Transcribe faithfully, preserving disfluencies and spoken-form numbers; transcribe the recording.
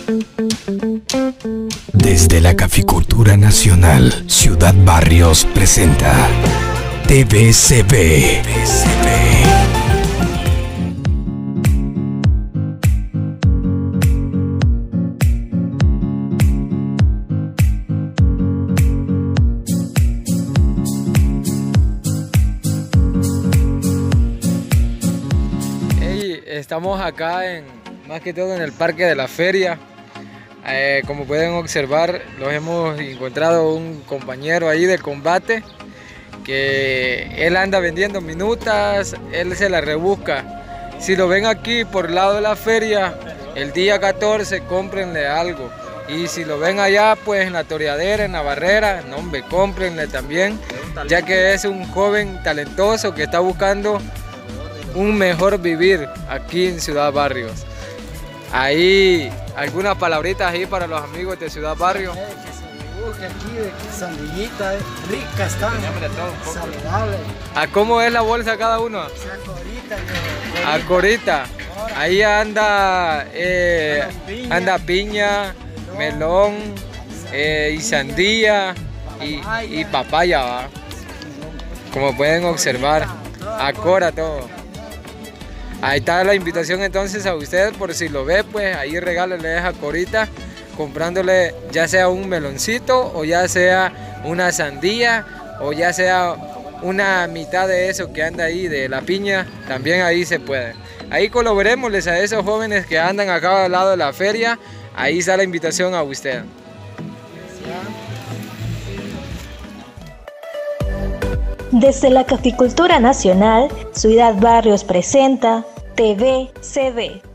Desde la Caficultura Nacional, Ciudad Barrios presenta T V C B. Hey, estamos acá en, más que todo en el Parque de la Feria. Eh, como pueden observar, los hemos encontrado un compañero ahí de combate que él anda vendiendo minutas, él se la rebusca. Si lo ven aquí por el lado de la feria, el día catorce, cómprenle algo. Y si lo ven allá, pues en la toreadera, en la barrera, no hombre, cómprenle también, ya que es un joven talentoso que está buscando un mejor vivir aquí en Ciudad Barrios. Ahí, algunas palabritas ahí para los amigos de Ciudad Barrios. Eh, que se dibuje aquí de sandillitas, eh, ricas están, saludables. ¿A cómo es la bolsa cada uno? O sea, corita, yo, A corita. Ahí anda, eh, piña, anda piña, melón, eh, y sandía y, y papaya, ¿va? Como pueden observar, acora todo. Ahí está la invitación entonces a usted, por si lo ve, pues ahí regálele esa corita, comprándole ya sea un meloncito o ya sea una sandía o ya sea una mitad de eso que anda ahí de la piña, también ahí se puede. Ahí colaborémosles a esos jóvenes que andan acá al lado de la feria, ahí está la invitación a usted. Desde la Caficultura Nacional, Ciudad Barrios presenta T V C B.